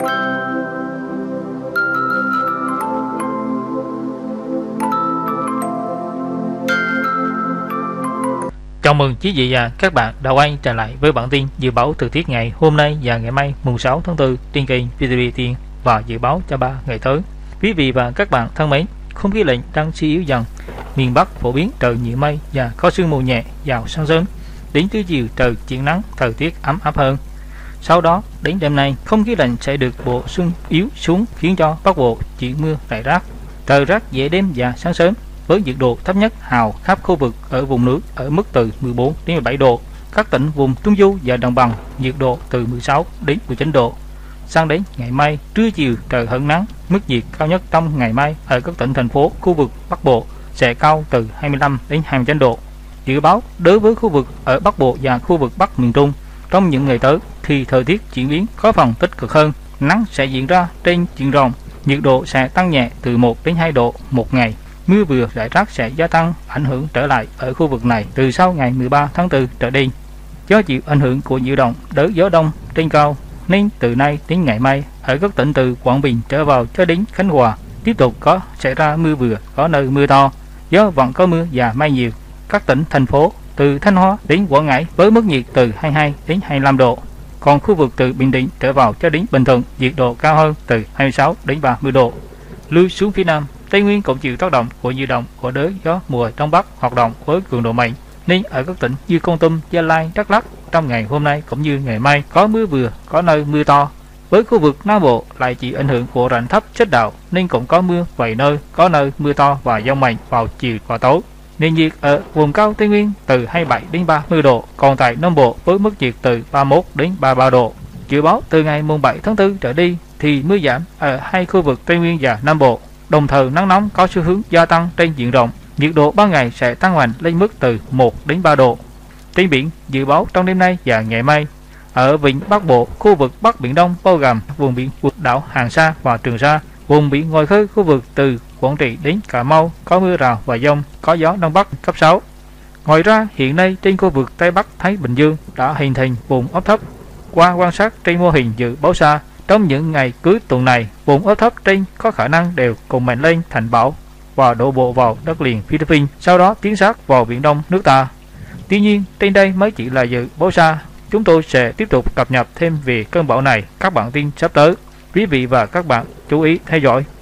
Chào mừng quý vị và các bạn đã quay trở lại với bản tin dự báo thời tiết ngày hôm nay và ngày mai mùng 6 tháng 4 trên kênh VTV Tiên và dự báo cho 3 ngày tới. Quý vị và các bạn thân mến, không khí lạnh đang suy yếu dần, miền Bắc phổ biến trời nhiều mây và có sương mù nhẹ vào sáng sớm. Đến trưa chiều trời chuyển nắng, thời tiết ấm áp hơn. Sau đó đến đêm nay, không khí lạnh sẽ được bổ sung yếu xuống khiến cho Bắc Bộ chuyển mưa rải rác. Trời rét về đêm và sáng sớm, với nhiệt độ thấp nhất hầu khắp khu vực ở vùng núi ở mức từ 14 đến 17 độ. Các tỉnh vùng Trung Du và Đồng bằng nhiệt độ từ 16 đến 19 độ. Sang đến ngày mai, trưa chiều trời hửng nắng, mức nhiệt cao nhất trong ngày mai ở các tỉnh thành phố khu vực Bắc Bộ sẽ cao từ 25 đến 29 độ. Dự báo đối với khu vực ở Bắc Bộ và khu vực Bắc miền Trung, trong những ngày tới thì thời tiết chuyển biến có phần tích cực hơn, nắng sẽ diễn ra trên diện rộng, nhiệt độ sẽ tăng nhẹ từ 1 đến 2 độ một ngày. Mưa vừa rải rác sẽ gia tăng ảnh hưởng trở lại ở khu vực này từ sau ngày 13 tháng 4 trở đi. Do chịu ảnh hưởng của nhiễu động đới gió đông trên cao nên từ nay đến ngày mai ở các tỉnh từ Quảng Bình trở vào cho đến Khánh Hòa tiếp tục có xảy ra mưa vừa, có nơi mưa to. Do vẫn có mưa và mây nhiều, các tỉnh thành phố từ Thanh Hóa đến Quảng Ngãi với mức nhiệt từ 22 đến 25 độ. Còn khu vực từ Bình Định trở vào cho đến Bình Thuận nhiệt độ cao hơn từ 26 đến 30 độ. Lui xuống phía Nam, Tây Nguyên cũng chịu tác động của nhiễu động của đới gió mùa đông bắc hoạt động với cường độ mạnh, nên ở các tỉnh như Kon Tum, Gia Lai, Đắk Lắk trong ngày hôm nay cũng như ngày mai có mưa vừa, có nơi mưa to. Với khu vực Nam Bộ lại chịu ảnh hưởng của rãnh thấp xích đạo nên cũng có mưa vài nơi, có nơi mưa to và dông mạnh vào chiều và tối. Nền nhiệt ở vùng cao Tây Nguyên từ 27 đến 30 độ, còn tại Nam Bộ với mức nhiệt từ 31 đến 33 độ. Dự báo từ ngày mùng 7 tháng 4 trở đi thì mưa giảm ở hai khu vực Tây Nguyên và Nam Bộ. Đồng thời nắng nóng có xu hướng gia tăng trên diện rộng, nhiệt độ ban ngày sẽ tăng mạnh lên mức từ 1 đến 3 độ. Trên biển, dự báo trong đêm nay và ngày mai, ở vịnh Bắc Bộ, khu vực Bắc Biển Đông bao gồm vùng biển quần đảo Hoàng Sa và Trường Sa, vùng biển ngoài khơi khu vực từ Quảng Trị đến Cà Mau có mưa rào và dông, có gió Đông Bắc cấp 6. Ngoài ra, hiện nay trên khu vực Tây Bắc Thái Bình Dương đã hình thành vùng áp thấp. Qua quan sát trên mô hình dự báo xa, trong những ngày cuối tuần này, vùng áp thấp trên có khả năng đều cùng mạnh lên thành bão và đổ bộ vào đất liền Philippines, sau đó tiến sát vào biển Đông nước ta. Tuy nhiên, trên đây mới chỉ là dự báo xa. Chúng tôi sẽ tiếp tục cập nhật thêm về cơn bão này các bản tin sắp tới. Quý vị và các bạn chú ý theo dõi.